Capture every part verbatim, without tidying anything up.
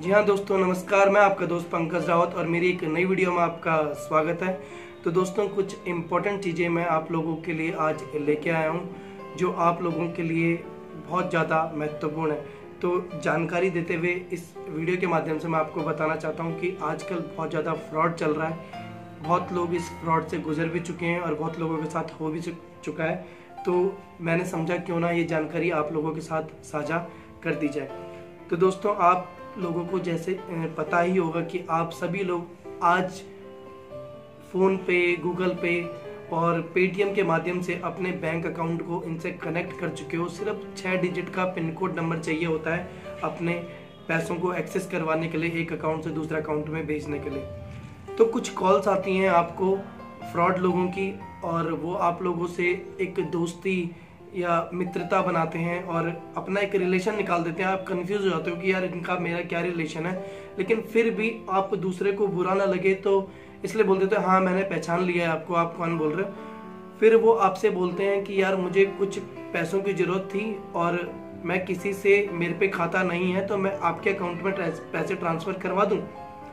जी हाँ दोस्तों, नमस्कार। मैं आपका दोस्त पंकज रावत और मेरी एक नई वीडियो में आपका स्वागत है। तो दोस्तों, कुछ इम्पोर्टेंट चीज़ें मैं आप लोगों के लिए आज लेके आया हूँ जो आप लोगों के लिए बहुत ज़्यादा महत्वपूर्ण है। तो जानकारी देते हुए इस वीडियो के माध्यम से मैं आपको बताना चाहता हूँ कि आजकल बहुत ज़्यादा फ्रॉड चल रहा है। बहुत लोग इस फ्रॉड से गुजर भी चुके हैं और बहुत लोगों के साथ हो भी चुका है। तो मैंने समझा क्यों ना ये जानकारी आप लोगों के साथ साझा कर दी जाए। तो दोस्तों, आप लोगों को जैसे पता ही होगा कि आप सभी लोग आज फ़ोन पे, गूगल पे और पेटीएम के माध्यम से अपने बैंक अकाउंट को इनसे कनेक्ट कर चुके हो। सिर्फ छः डिजिट का पिन कोड नंबर चाहिए होता है अपने पैसों को एक्सेस करवाने के लिए, एक अकाउंट से दूसरे अकाउंट में भेजने के लिए। तो कुछ कॉल्स आती हैं आपको फ्रॉड लोगों की और वो आप लोगों से एक दोस्ती या मित्रता बनाते हैं और अपना एक रिलेशन निकाल देते हैं। आप कंफ्यूज हो जाते हो कि यार इनका मेरा क्या रिलेशन है, लेकिन फिर भी आप दूसरे को बुरा ना लगे तो इसलिए बोल देते हो हाँ मैंने पहचान लिया है आपको, आप कौन बोल रहे हो। फिर वो आपसे बोलते हैं कि यार मुझे कुछ पैसों की ज़रूरत थी और मैं किसी से, मेरे पे खाता नहीं है तो मैं आपके अकाउंट में पैसे ट्रांसफ़र करवा दूँ।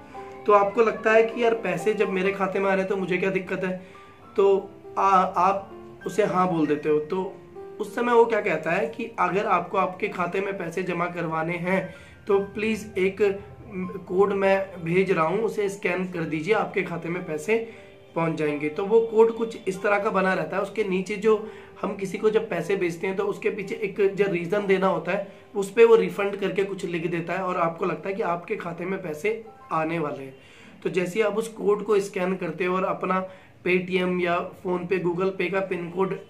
तो आपको लगता है कि यार पैसे जब मेरे खाते में आ रहे हैं तो मुझे क्या दिक्कत है, तो आ, आप उसे हाँ बोल देते हो। तो उस समय वो क्या कहता है कि अगर आपको आपके खाते में पैसे जमा करवाने हैं तो प्लीज़ एक कोड मैं भेज रहा हूँ, उसे स्कैन कर दीजिए, आपके खाते में पैसे पहुँच जाएंगे। तो वो कोड कुछ इस तरह का बना रहता है। उसके नीचे जो हम किसी को जब पैसे भेजते हैं तो उसके पीछे एक जो रीज़न देना होता है उस पर वो रिफ़ंड करके कुछ लिख देता है और आपको लगता है कि आपके खाते में पैसे आने वाले हैं। तो जैसे आप उस कोड को स्कैन करते हो और अपना पेटीएम या फ़ोन पे, गूगल पे का पिन कोड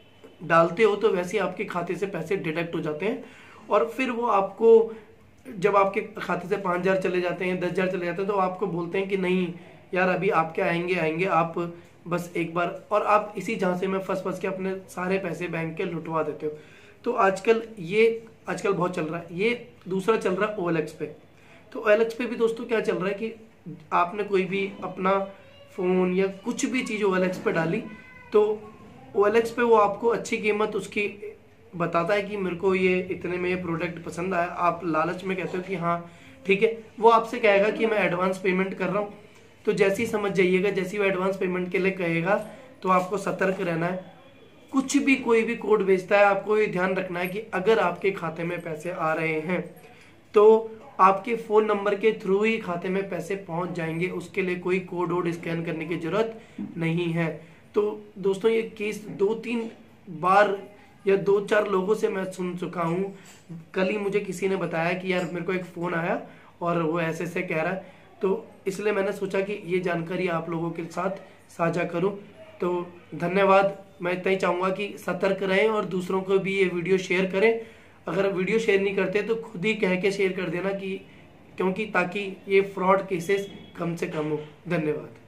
डालते हो तो वैसे ही आपके खाते से पैसे डिडक्ट हो जाते हैं। और फिर वो आपको, जब आपके खाते से पाँच हज़ार चले जाते हैं, दस हज़ार चले जाते हैं, तो आपको बोलते हैं कि नहीं यार अभी आपके आएंगे आएंगे आप बस एक बार, और आप इसी झांसे में फंस फंस के अपने सारे पैसे बैंक के लुटवा देते हो। तो आजकल ये आजकल बहुत चल रहा है। ये दूसरा चल रहा है ओ एल एक्स पे। तो ओ एल एक्स पे भी दोस्तों क्या चल रहा है कि आपने कोई भी अपना फ़ोन या कुछ भी चीज़ ओ एल एक्स पे डाली तो ओ एल एक्स पे वो आपको अच्छी कीमत उसकी बताता है कि मेरे को ये इतने में ये प्रोडक्ट पसंद आया। आप लालच में कहते हो कि हाँ ठीक है, वो आपसे कहेगा कि मैं एडवांस पेमेंट कर रहा हूँ। तो जैसे ही समझ जाइएगा, जैसे ही वो एडवांस पेमेंट के लिए कहेगा तो आपको सतर्क रहना है। कुछ भी कोई भी कोड भेजता है आपको ये ध्यान रखना है कि अगर आपके खाते में पैसे आ रहे हैं तो आपके फ़ोन नंबर के थ्रू ही खाते में पैसे पहुँच जाएंगे। उसके लिए कोई कोड वोड स्कैन करने की ज़रूरत नहीं है। तो दोस्तों, ये केस दो तीन बार या दो चार लोगों से मैं सुन चुका हूँ। कल ही मुझे किसी ने बताया कि यार मेरे को एक फ़ोन आया और वो ऐसे ऐसे कह रहा है, तो इसलिए मैंने सोचा कि ये जानकारी आप लोगों के साथ साझा करूँ। तो धन्यवाद। मैं इतना ही चाहूँगा कि सतर्क रहें और दूसरों को भी ये वीडियो शेयर करें। अगर वीडियो शेयर नहीं करते तो खुद ही कह के शेयर कर देना कि, क्योंकि ताकि ये फ्रॉड केसेस कम से कम हो। धन्यवाद।